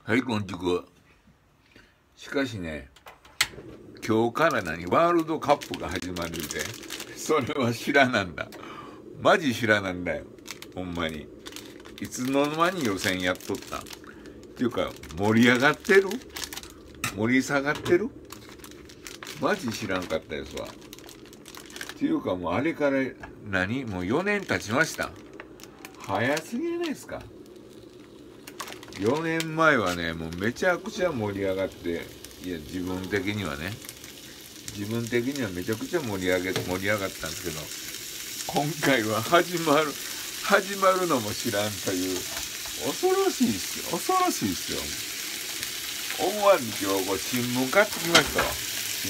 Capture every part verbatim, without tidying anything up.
はい、こんにちは。しかしね、今日から何ワールドカップが始まるで、それは知らなんだ。マジ知らなんだよ。ほんまに。いつの間に予選やっとったんっていうか、盛り上がってる盛り下がってるマジ知らんかったですわ。っていうかもうあれから何もうよねん経ちました。早すぎないですか。よねんまえはね、もうめちゃくちゃ盛り上がって、いや、自分的にはね、自分的にはめちゃくちゃ盛り上げ、盛り上がったんですけど、今回は始まる、始まるのも知らんという、恐ろしいっすよ、恐ろしいっすよ。思わず今日こう新聞買ってきましたわ、新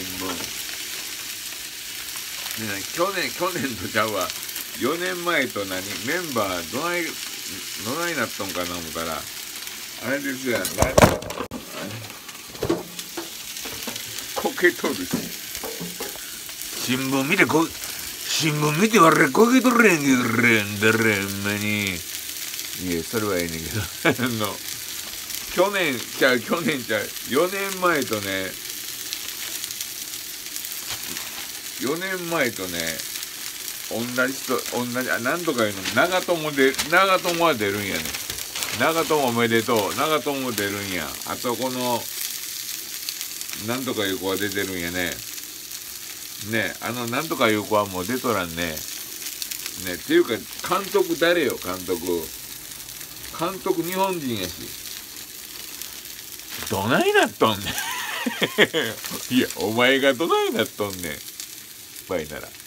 聞。でね、去年、去年とちゃうわ、よねんまえと何、メンバーどない、どないなっとんかな思ったら、あれですよ、なんか、こけとるし。新聞見てこ、新聞見てわれこけとるやんけどれんだれんまに。いや、それはええねんけど、あの、去年ちゃう、去年ちゃう、よねんまえとね、よねんまえとね、同じ人、同じ、あ、なんとかいうの、長友で、長友は出るんやねん。長友おめでとう。長友出るんや。あとこの、なんとかいう子が出てるんやね。ね、あのなんとかいう子はもう出とらんね。ね、っていうか、監督誰よ、監督。監督日本人やし。どないなっとんねん。いや、お前がどないなっとんねん。バイなら。